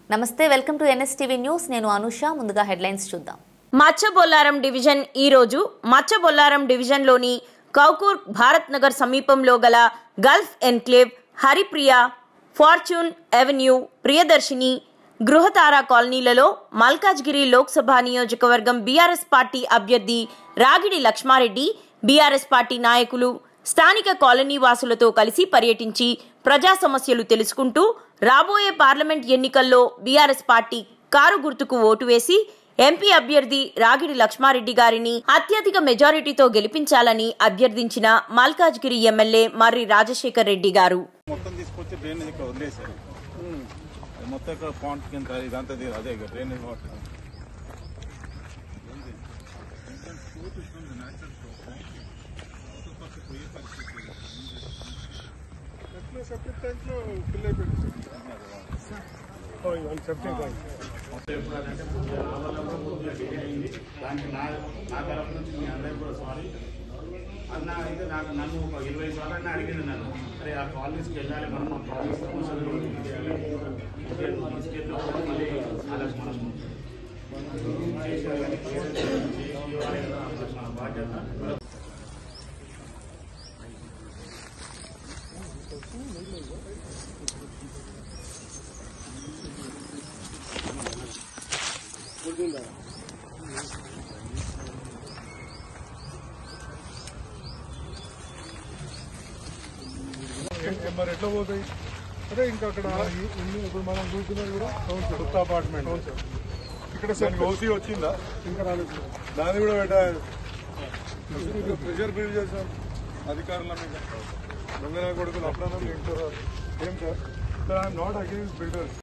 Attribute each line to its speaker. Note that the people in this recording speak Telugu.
Speaker 1: నమస్తే, వెల్కమ్ టు NSTV న్యూస్. నేను అనుష. ముందుగా హెడ్లైన్స్ చూద్దాం.
Speaker 2: మచ్చబొల్లారం డివిజన్ ఈ రోజు మచ్చబొల్లారం డివిజన్లోని కౌకూర్ భారత్ నగర్ సమీపంలో గల Gulf Enclave, Haripriya, Fortune Avenue, Priyadarshini, Grihatara కాలనీలలో మల్కాజ్గిరి లోక్సభ నియోజకవర్గం బీఆర్ఎస్ పార్టీ అభ్యర్థి రాగిడి లక్ష్మారెడ్డి, బీఆర్ఎస్ పార్టీ నాయకులు స్థానిక కాలనీ వాసులతో కలిసి పర్యటించి ప్రజా సమస్యలు తెలుసుకుంటూ రాబోయే పార్లమెంట్ ఎన్నికల్లో బీఆర్ఎస్ పార్టీ కారు గుర్తుకు ఓటు వేసి ఎంపీ అభ్యర్థి రాగిడి లక్ష్మారెడ్డి గారిని అత్యధిక మెజారిటీతో గెలిపించాలని అభ్యర్థించిన మల్కాజ్గిరి ఎమ్మెల్యే మర్రి రాజశేఖర్ రెడ్డి గారు.
Speaker 3: అన్న అయితే నన్ను ఒక 20 సార్లు అడిగింది. నన్ను అరే ఆ కాలేజ్కి వెళ్ళాలి, మనం ఆ కాలేజ్ సమస్యలు తీసుకెళ్ళి మళ్ళీ వాళ్ళకి మనం మన బాధ్యత.
Speaker 4: మరి ఎట్లా పోతాయి? అదే ఇంకా అక్కడ ఇప్పుడు మనం చూస్తున్నది కూడా కొత్త అపార్ట్మెంట్. ఇక్కడ ఓసీ వచ్చిందా? ఇంకా రాలేదు. దాన్ని కూడా పెట్టాలి. ప్రెషర్ బిల్డ్ చేశాం అధికారుల మీద. దొంగ కొడుకులు అప్పుడన్నా ఏం sir, I'm not against builders.